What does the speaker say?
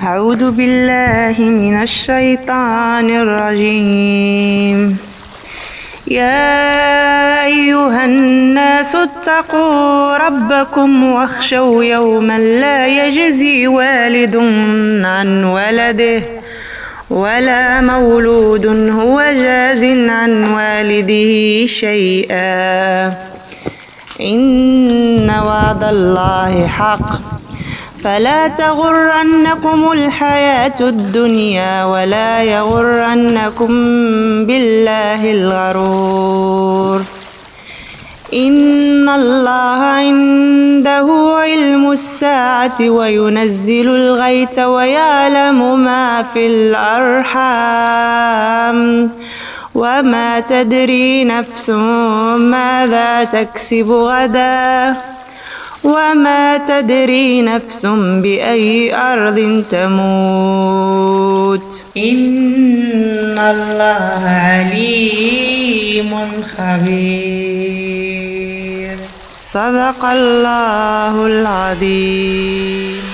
أعوذ بالله من الشيطان الرجيم. يا أيها الناس اتقوا ربكم واخشوا يوما لا يجزي والد عن ولده ولا مولود هو جاز عن والده شيئا إن وعد الله حق فلا تغرنكم الحياة الدنيا ولا يغرنكم بالله الغرور. إن الله عنده علم الساعة وينزل الغيث ويعلم ما في الأرحام وما تدري نفس ماذا تكسب غدا وما تدري نفس بأي أرض تموت. إن الله عليم خبير. صدق الله العظيم.